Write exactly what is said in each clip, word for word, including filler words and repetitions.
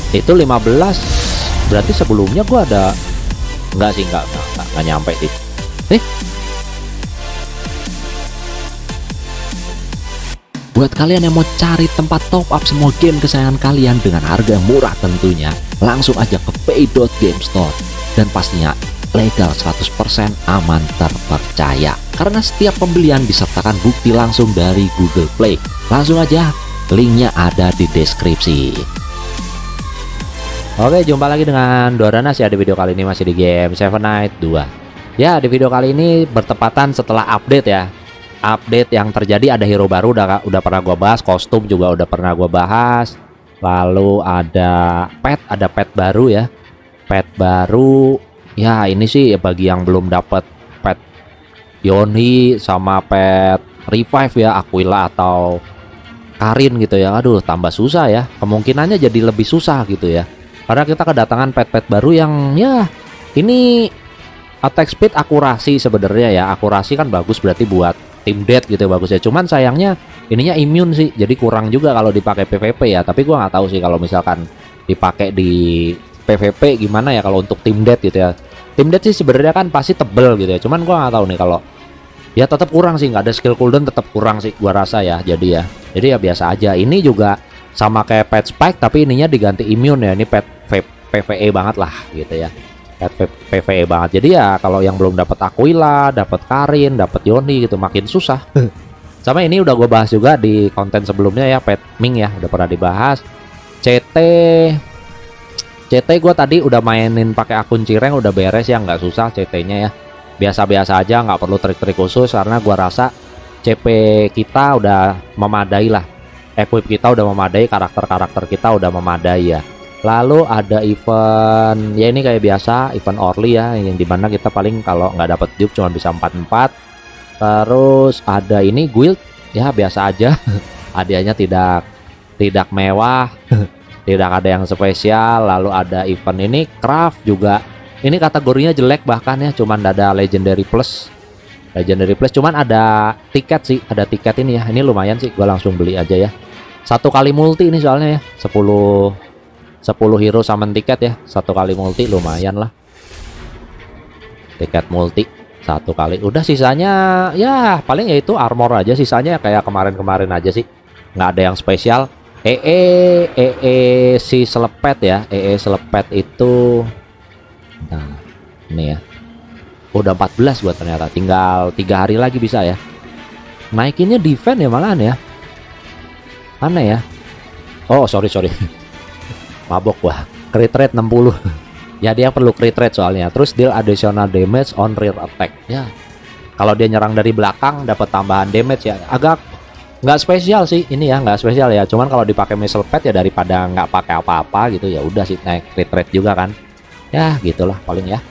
Itu lima belas. Berarti sebelumnya gua ada, enggak sih, enggak enggak, enggak, enggak nyampe sih. Eh, buat kalian yang mau cari tempat top up semua game kesayangan kalian dengan harga yang murah tentunya, langsung aja ke pay dot game store. Dan pastinya legal seratus persen, aman, terpercaya. Karena setiap pembelian disertakan bukti langsung dari Google Play. Langsung aja, linknya ada di deskripsi. Oke, jumpa lagi dengan Doranas ya. Di video kali ini masih di game Seven Night dua. Ya, di video kali ini bertepatan setelah update ya. Update yang terjadi, ada hero baru udah udah pernah gua bahas, kostum juga udah pernah gua bahas. Lalu ada pet, ada pet baru ya. Pet baru. Ya, ini sih bagi yang belum dapat pet Yoni sama pet revive ya, Aquila atau Karin gitu ya. Aduh, tambah susah ya. Kemungkinannya jadi lebih susah gitu ya. Karena kita kedatangan pet-pet baru yang ya ini attack speed, akurasi sebenarnya ya. Akurasi kan bagus, berarti buat tim death gitu bagus ya. Cuman sayangnya ininya immune sih, jadi kurang juga kalau dipakai P V P ya. Tapi gua nggak tahu sih kalau misalkan dipakai di P V P gimana ya kalau untuk tim death gitu ya. Tim death sih sebenarnya kan pasti tebel gitu ya. Cuman gua nggak tahu nih kalau ya tetap kurang sih, nggak ada skill cooldown, tetap kurang sih gua rasa ya. Jadi ya, jadi ya biasa aja. Ini juga sama kayak pet spike tapi ininya diganti immune ya. Ini pet P V E banget lah gitu ya. Pet P V E banget. Jadi ya kalau yang belum dapat Aquila, dapat Karin, dapat Yoni gitu makin susah. Sama ini udah gue bahas juga di konten sebelumnya ya, pet Ming ya, udah pernah dibahas. C T C T gue tadi udah mainin pakai akun Cireng, udah beres ya, nggak susah C T-nya ya. Biasa-biasa aja, nggak perlu trik-trik khusus karena gue rasa C P kita udah memadai lah. Equip kita udah memadai, karakter-karakter kita udah memadai ya. Lalu ada event ya, ini kayak biasa event Orly ya, yang dimana kita paling kalau nggak dapat dupe cuma bisa empat empat. Terus ada ini guild ya, biasa aja. Hadiahnya tidak tidak mewah. Tidak ada yang spesial. Lalu ada event ini craft juga, ini kategorinya jelek bahkan ya, cuman ada legendary plus. Legendary plus cuman ada tiket sih, ada tiket ini ya. Ini lumayan sih, gua langsung beli aja ya. Satu kali multi ini soalnya ya, sepuluh sepuluh hero summon tiket ya, satu kali multi lumayan lah. Tiket multi satu kali, udah sisanya ya paling ya itu armor aja, sisanya kayak kemarin-kemarin aja sih, nggak ada yang spesial. EE EE si selepet ya, EE selepet itu nah ini ya udah empat belas buat, ternyata tinggal tiga hari lagi bisa ya. Naikinnya defense ya malahan ya, aneh ya. Oh sorry sorry mabok gua, crit rate enam puluh. Ya dia perlu crit rate soalnya. Terus deal additional damage on rear attack ya. Kalau dia nyerang dari belakang dapat tambahan damage ya. Agak nggak spesial sih ini ya, nggak spesial ya. Cuman kalau dipakai missile pad ya daripada nggak pakai apa-apa gitu ya, udah sih naik crit rate juga kan. Ya gitulah paling ya.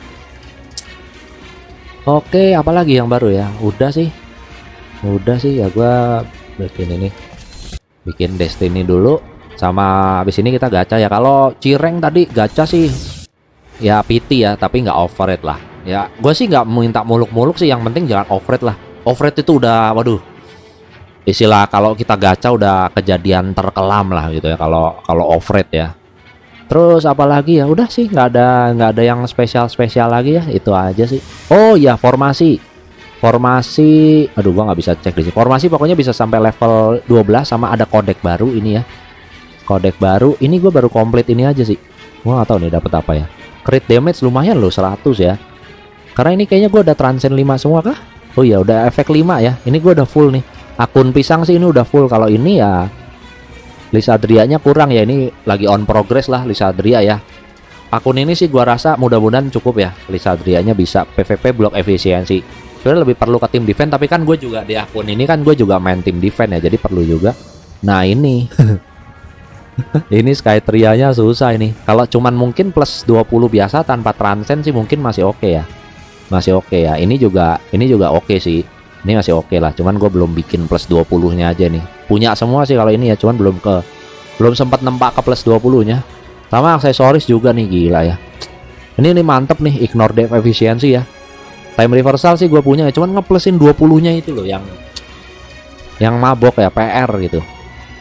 Oke, apalagi yang baru ya? Udah sih. Udah sih ya, gua bikin ini. Bikin Destiny dulu. Sama habis ini kita gacha ya. Kalau Cireng tadi gacha sih ya P T ya, tapi nggak overrate lah ya. Gue sih nggak minta muluk-muluk sih, yang penting jangan overrate lah. Overrate itu udah waduh, istilah kalau kita gacha udah kejadian terkelam lah gitu ya kalau kalau overrate ya. Terus apalagi ya, udah sih nggak ada nggak ada yang spesial-spesial lagi ya, itu aja sih. Oh ya, formasi formasi aduh gua nggak bisa cek di sini. Formasi pokoknya bisa sampai level dua belas, sama ada kodek baru ini ya. Kodek baru ini gue baru komplit ini aja sih. Gua nggak tahu nih dapat apa ya. Crit damage lumayan loh, seratus ya. Karena ini kayaknya gue udah transcend lima semua kah? Oh iya udah efek lima ya. Ini gue udah full nih. Akun pisang sih ini udah full. Kalau ini ya Lisadria-nya kurang ya. Ini lagi on progress lah Lisadria ya. Akun ini sih gua rasa mudah-mudahan cukup ya. Lisadria-nya bisa P V P block efisiensi. Sebenarnya lebih perlu ke tim defense, tapi kan gue juga di akun ini kan gue juga main tim defense ya. Jadi perlu juga. Nah ini ini Skytria-nya susah ini. Kalau cuman mungkin plus dua puluh biasa tanpa transcend sih mungkin masih oke okay ya. Masih oke okay ya. Ini juga ini juga oke okay sih. Ini masih oke okay lah. Cuman gue belum bikin plus dua puluh-nya aja nih. Punya semua sih kalau ini ya, cuman belum ke belum sempat nempak ke plus dua puluh-nya. Sama aksesoris juga nih, gila ya. Ini nih mantep nih, ignore depth efisiensi ya. Time reversal sih gue punya, cuman ngeplusin dua puluh-nya itu loh yang yang mabok ya, P R gitu.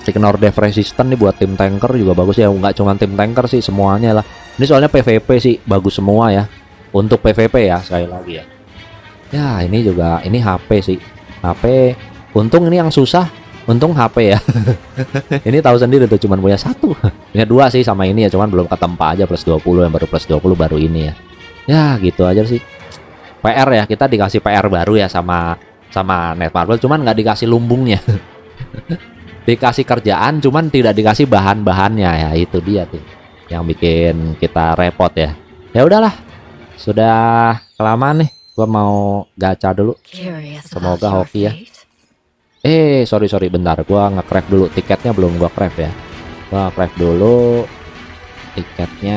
Ignore Death Resistant nih buat tim tanker juga bagus ya. Nggak cuma tim tanker sih, semuanya lah. Ini soalnya P V P sih bagus semua ya. Untuk P V P ya, sekali lagi ya. Ya ini juga, ini H P sih. H P, untung ini yang susah. Untung H P ya. Ini tahu sendiri tuh, cuman punya satu. Punya dua sih sama ini ya, cuman belum ketempa aja plus dua puluh, yang baru plus dua puluh baru ini ya. Ya gitu aja sih. P R ya, kita dikasih P R baru ya sama sama Netmarble, cuman nggak dikasih lumbungnya. Dikasih kerjaan cuman tidak dikasih bahan-bahannya ya, itu dia tuh yang bikin kita repot ya. Ya udahlah, sudah kelamaan nih, gua mau gacha dulu. Semoga hoki ya. Eh sorry sorry bentar, gua nge-craft dulu tiketnya, belum gua craft ya. Gua craft dulu tiketnya.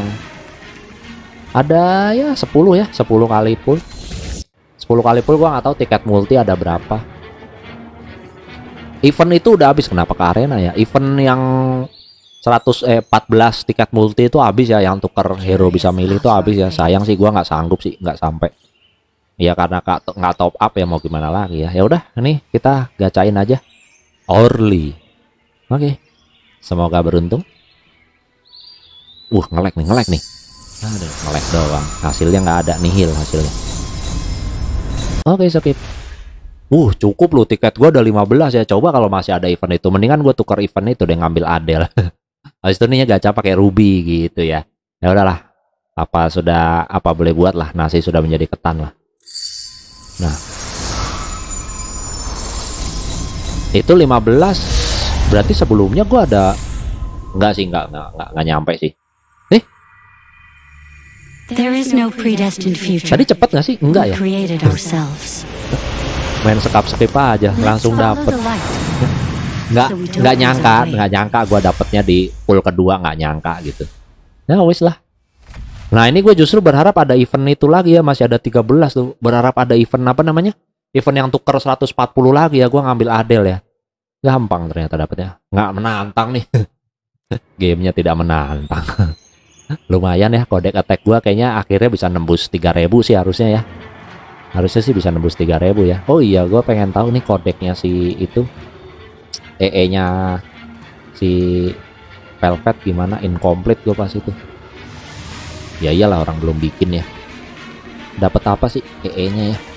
Ada ya sepuluh ya, sepuluh kali full. sepuluh kali full, gua nggak tahu tiket multi ada berapa. Event itu udah habis, kenapa ke arena ya? Event yang seratus eh empat belas tiket multi itu habis ya, yang tuker hero bisa milih itu habis ya. Sayang sih gua nggak sanggup sih, nggak sampai. Ya karena nggak top up ya, mau gimana lagi ya. Ya udah, ini kita gacain aja. Orly. Oke. Semoga beruntung. Uh, ngelek nih, ngelek nih. Aduh, ngelek doang. Hasilnya nggak ada, nihil hasilnya. Oke, skip. Uh, cukup loh, tiket gua udah lima belas ya. Coba kalau masih ada event itu, mendingan gua tukar event itu deh, ngambil Adele. Habis itu nih gacha pakai Ruby gitu ya. Ya udahlah. Apa sudah apa boleh buat lah, nasi sudah menjadi ketan lah. Nah. Itu lima belas. Berarti sebelumnya gua ada enggak sih, enggak enggak enggak, enggak nyampe sih. Eh. There is no predestined future. Tadi cepet nggak sih? Enggak ya? Main sekap-sekip aja langsung dapet. Nggak nggak nyangka, nggak nyangka gue dapetnya di full kedua, nggak nyangka gitu. Ya wis lah. Nah ini gue justru berharap ada event itu lagi ya, masih ada tiga belas tuh. Berharap ada event apa namanya? Event yang tuker seratus empat puluh lagi ya. Gue ngambil Adele ya. Gampang ternyata dapetnya. Nggak menantang nih. Gamenya tidak menantang. Lumayan ya, kodek attack gue kayaknya akhirnya bisa nembus tiga ribu sih harusnya ya. Harusnya sih bisa nembus tiga ribu ya. Oh iya, gue pengen tahu nih kodeknya si itu E E nya si Velvet gimana, incomplete gue pas itu. Ya iyalah, orang belum bikin ya. Dapat apa sih E E nya ya?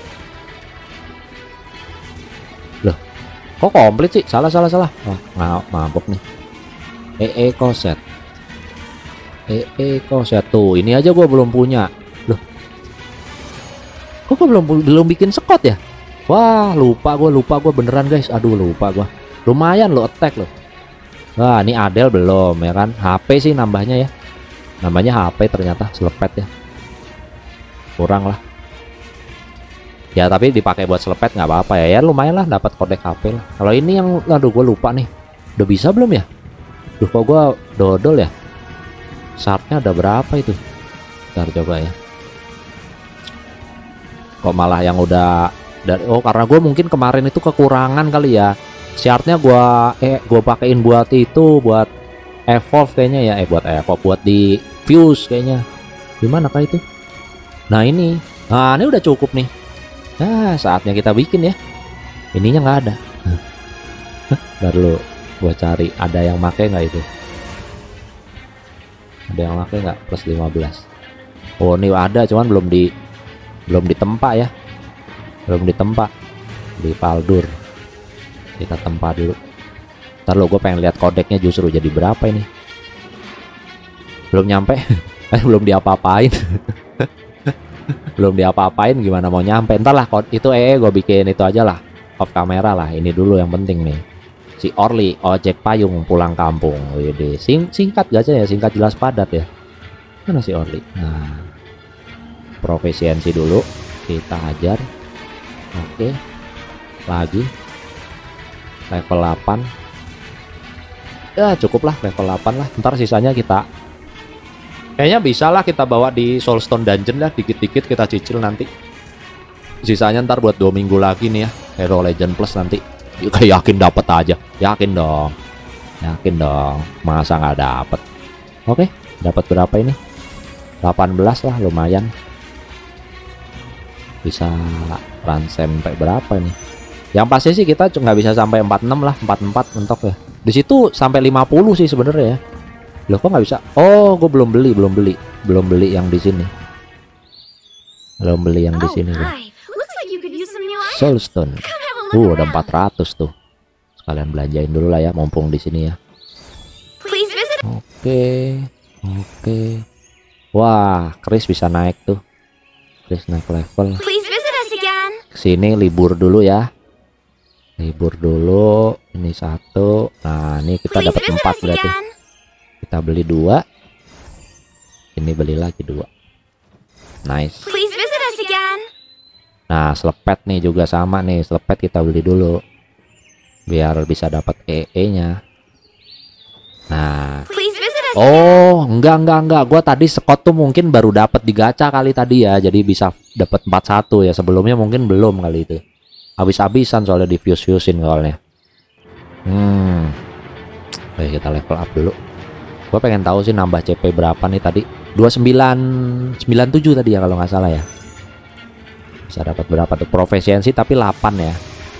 Loh, kok komplit sih? Salah salah salah. Wah, oh, mabok nih. E E koset. E E koset tuh, ini aja gue belum punya. Loh, kok gue belum belum bikin Scott ya? Wah, lupa gue, lupa gue beneran guys. Aduh, lupa gue. Lumayan lo attack lo. Wah, ini Adele belum ya kan? H P sih nambahnya ya. Nambahnya H P ternyata selepet ya. Kurang lah. Ya tapi dipakai buat selepet nggak apa-apa ya. Ya lumayan lah, dapat kodek H P lah. Kalau ini yang, aduh gue lupa nih. Udah bisa belum ya? Duh, kok gue dodol ya? Shardnya ada berapa itu? Ntar coba ya. Kok malah yang udah dari, oh karena gue mungkin kemarin itu kekurangan kali ya. Shardnya gue eh gue pakein buat itu, buat evolve kayaknya ya, eh buat evolve, buat di fuse kayaknya. Gimana kah itu? Nah ini, nah ini udah cukup nih. Nah saatnya kita bikin ya. Ininya nggak ada. Ntar lu gue cari ada yang make nggak itu. Ada yang make nggak plus lima belas? Oh ini ada, cuman belum di belum ditempa ya, belum ditempa di Paldur. Kita tempa dulu. Ntar lo, gue pengen lihat kodeknya justru jadi berapa ini. Belum nyampe. Eh belum diapa-apain. Belum diapa-apain, gimana mau nyampe. Ntar lah itu eh gue bikin itu aja lah, off kamera lah. Ini dulu yang penting nih. Si Orly ojek payung pulang kampung. Wede. Sing singkat gak ya, singkat jelas padat ya. Mana si Orly? Nah, profesiensi dulu kita ajar. Oke, lagi level delapan ya, cukup lah level delapan lah. Ntar sisanya kita kayaknya bisa lah kita bawa di Soulstone Dungeon lah, dikit-dikit kita cicil nanti. Sisanya ntar buat dua minggu lagi nih ya, Hero Legend Plus nanti. Kayak yakin dapat aja, yakin dong, yakin dong, masa nggak dapet. Oke, dapat berapa ini? delapan belas lah, lumayan. Bisa run sampai berapa ini? Yang pasti sih kita nggak bisa sampai empat puluh enam lah, empat puluh empat mentok ya. Di situ sampai lima puluh sih sebenarnya ya. Loh kok nggak bisa? Oh, gue belum beli, belum beli, belum beli yang di sini. Belum beli yang di sini. Oh, hi. Looks like you could use some new items. Soulstone. Come have a look Uh, ada around. empat ratus tuh. Sekalian belanjain dulu lah ya, mumpung di sini ya. Please visit. Oke, oke. Wah, Chris bisa naik tuh. Chris naik level. Please visit us again. Kesini libur dulu ya. Libur dulu. Ini satu. Nah, ini kita Please dapat visit empat us berarti. again. Kita beli dua. Ini beli lagi dua. Nice. Please visit us again. Nah, selepet nih juga sama nih. Selepet kita beli dulu. Biar bisa dapat E E-nya. Nah. Please visit us. Oh, enggak enggak enggak. Gua tadi Scott tuh mungkin baru dapat di gacha kali tadi ya. Jadi bisa dapat empat satu ya. Sebelumnya mungkin belum kali itu. Habis-habisan soalnya di fuse-fusein soalnya. Hmm. Oke, kita level up dulu. Gua pengen tahu sih nambah C P berapa nih tadi. dua puluh sembilan sembilan puluh tujuh tadi ya kalau nggak salah ya. Bisa dapat berapa tuh? Profesiensi tapi delapan ya.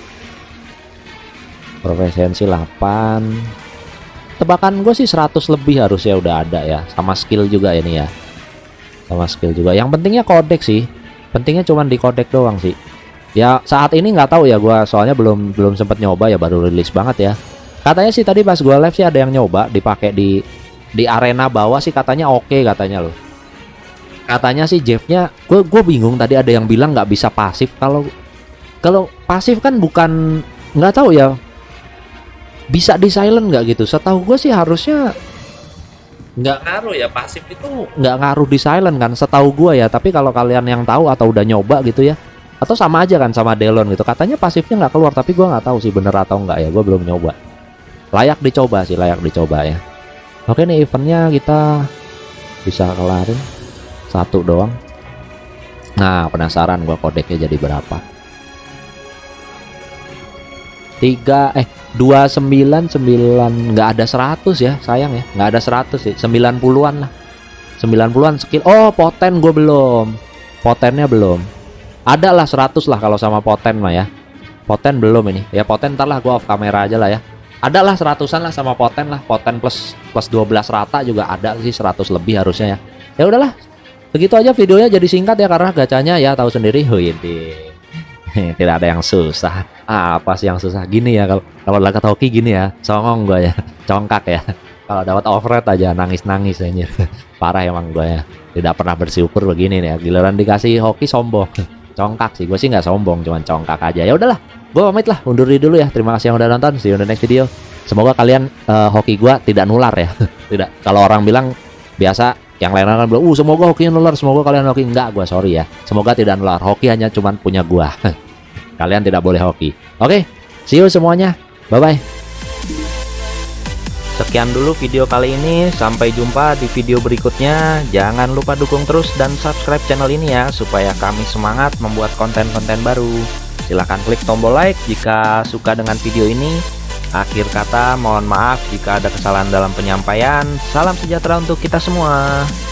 Profesiensi delapan. Tebakan gue sih seratus lebih harusnya udah ada ya. Sama skill juga ini ya. Sama skill juga. Yang pentingnya kodek sih. Pentingnya cuman di kodek doang sih. Ya saat ini nggak tahu ya gua, soalnya belum belum sempet nyoba ya, baru rilis banget ya. Katanya sih tadi pas gua live sih ada yang nyoba dipakai di di arena bawah sih, katanya oke katanya loh. Katanya sih Jeff-nya, gue gue bingung tadi ada yang bilang nggak bisa pasif. Kalau kalau pasif kan bukan, nggak tahu ya. Bisa di silent nggak gitu? Setahu gue sih harusnya nggak ngaruh ya, pasif itu nggak ngaruh di silent kan, setahu gue ya. Tapi kalau kalian yang tahu atau udah nyoba gitu ya, atau sama aja kan sama Delon gitu, katanya pasifnya nggak keluar, tapi gue nggak tahu sih bener atau enggak ya, gue belum nyoba. Layak dicoba sih, layak dicoba ya. Oke nih eventnya kita bisa kelarin satu doang. Nah penasaran gue kodeknya jadi berapa. Tiga eh dua sembilan sembilan, nggak ada seratus ya, sayang ya, nggak ada seratus sih, sembilan puluhan lah, sembilan puluhan skill. Oh poten gue belum, potennya belum. Ada lah seratus lah kalau sama poten mah ya. Poten belum ini ya, poten ntar lah gue off kamera aja lah ya. Ada lah seratusan lah sama poten lah, poten plus plus dua belas rata juga ada sih, seratus lebih harusnya ya. Ya udahlah, begitu aja videonya, jadi singkat ya karena gacanya ya tahu sendiri. Wih, tidak ada yang susah. Ah, apa sih yang susah gini ya, kalau kalau laga hoki gini ya, songong gue ya, congkak ya. Kalau dapat overrate aja nangis-nangis aja. Parah emang gue ya. Tidak pernah bersyukur begini nih ya. Giliran dikasih hoki sombong. Congkak sih, gue sih nggak sombong, cuman congkak aja. Ya udahlah, gue pamit lah, undur diri dulu ya. Terima kasih yang udah nonton, see you in the next video. Semoga kalian uh, hoki gue tidak nular ya. Tidak, kalau orang bilang biasa, yang lain kan bilang, uh semoga hokinya nular, semoga kalian hoki. Enggak, gue sorry ya, semoga tidak nular. Hoki hanya cuman punya gue. Kalian tidak boleh hoki. Oke, see you semuanya, bye bye. Sekian dulu video kali ini, sampai jumpa di video berikutnya. Jangan lupa dukung terus dan subscribe channel ini ya, supaya kami semangat membuat konten-konten baru. Silahkan klik tombol like jika suka dengan video ini. Akhir kata, mohon maaf jika ada kesalahan dalam penyampaian. Salam sejahtera untuk kita semua.